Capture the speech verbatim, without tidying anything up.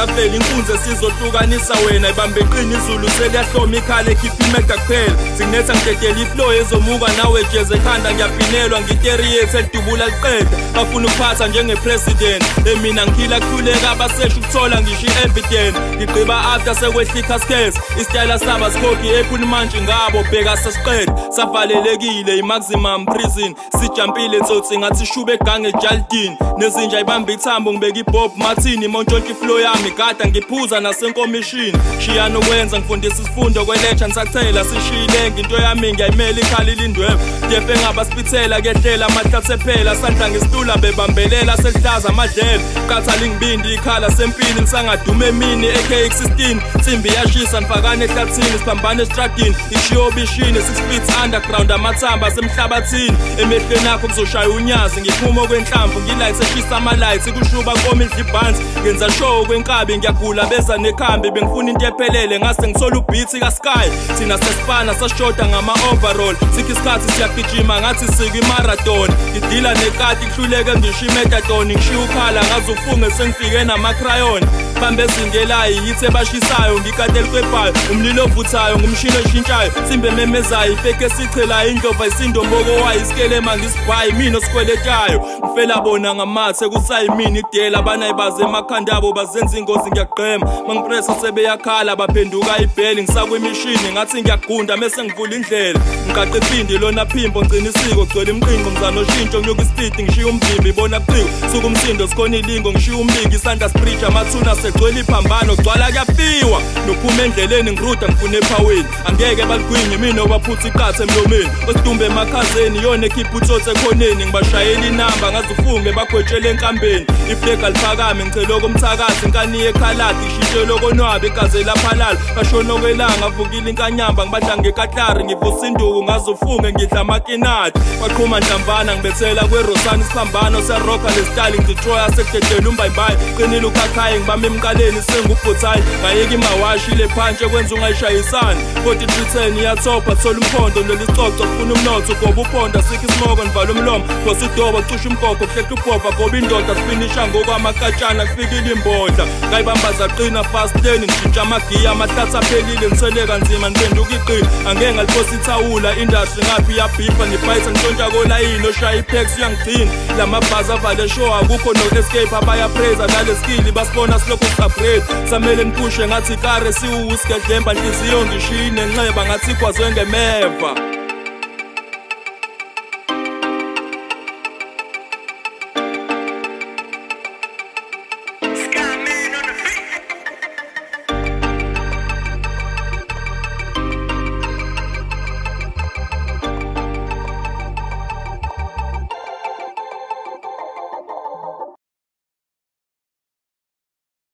ingaveli inkunzi esizohlukanisa wena ibambe iqini izulu seliyahloma ikhala ekhipha imega kuphela sinetha ngidedela iflow ezomuka nawe jeze ekhanda ngiyaphinelwa ngiteriyethe elidubula liqeda bafuna ukuphatha njenge-president emina ngiphila kuhluleka abasesha ukuthola ngisho i-evidence ngigqiba after sekwehlika skes isitayela saba sikhokhi ephula manje ngabo bheka sesiqeda savalelekile i-maximum prison sijampile tsotsi ngathi shube egange ejaldini nezinja ibamba ithambo ngibeka iBob Martin imontshontsha iflow yami gada ngiphuza nasenkomishini shiya nokwenza ngifundisa isifundo kwelecture ngisakuthela sishiyilenge into yami ngiyayimela ikhalile indwebo depe ngabasipithela kehlela amahlathe phela sandla ngesitula bebambelela selihlaza amadlela qathali ngibindi ikhala sempini ngisangadume emini A K X sixteen simbi yashisa nifakane ehlathini siphambane estradini ishiyo bishini six feet underground amathamba semhlabathini emehlweni akho kuzoshaya unyazi ngiphuma kwenhlamvu ngilight eshisa ama-lights kushuba komi idlibanzi ngenza show kwenkabi ngiyagula beza nekhambi bengifuna into ephelele ngase ngithola ubhithi kaSky thina sesifana sashoda ngama-overall sikho isikhathi siyagijima ngathi sika imarathon ngidila nekati kuhluleke ngisho imetadon ngishiya ukhala ngaze ufunge sengifike namacrayon bambe ezingelayo yithi ebashisayo ngikateli kwebhayo umlilo ovuthayo ngumshini oshintshayo simbe ememezayo ifeke esichelayo indlova isindomboko wayo isikelema ngisibhayi mina osikweletayo ngifela bona ngamathe kusayimini idela abanayibaze emakhanda abo bazenza ingozi ngiyagqema mangipressa sebeyakhala baphenduka ibheli ngisakwimishini ngathi ngiyagunda mese ngivula indlela ngiqaqe iphindi lona phimbo ngcina isiko gcwele imqinqo mzana oshintsho ngiyoka ispeed ngishiya umvimbi ibona kuqiwa suka umsindo sikhona ilingo ngishiya umbiki isandla spreacher amathuna segcwele iphambano gcwala kuyafiwa nophuma endleleni ngiruda ngifuna ephawini angeke baligwinye mina obaphutha iqathe emlomeni osidumbe emakhazeni yona ekhipha uthothe ekhoneni ngibashayela inamba ngaze ufunge bagwetshele enkambeni iflega liphakame ngicela okomthakazi inkaniye ekhaladi ishintshelo konwabe igaze laphalala bashona okwelanga avukile inkanyamba ngibadla ngekatlari ngivusa induku ngaze ufunge ngidla amakinati baqhuma nhlambana ngibethela kwerosani isiphambano seroka lesitali ngidestroya sekudedela umbayimbayi qinile ukhakhaye ngibamba emqaleni sengubhuthayi ngayeka imawashi ile phantshi ekwenza ungayishayisani forty to ten iyathopa thola umkhondo lelicoco kufuna umnotho ngoba uphonda sikho isimoko nivala umlomo ngoba udoba cisha umgogo kuhlehle ubhopha ngoba indoda sifinisha ngokwamakatshana kufikile imbodla ngayibambaza qina fast lane ngishintsha amagiya amahlathi aphelile ngisele kanzima niphenduka iqina angeke ngaliphose ithawula industry ngaphi yabhifa ngibhayisa ngitshontsha kolayini oshaya ipex uyangigcina lamabhazi avale show akukho no-escape abayapraise naleskill basibona silokhu si-upgrade samele niphushe ngathi ikare siwusigedlemba nhliziyo ngishine nxeba ngathi ikwazwe ngemeva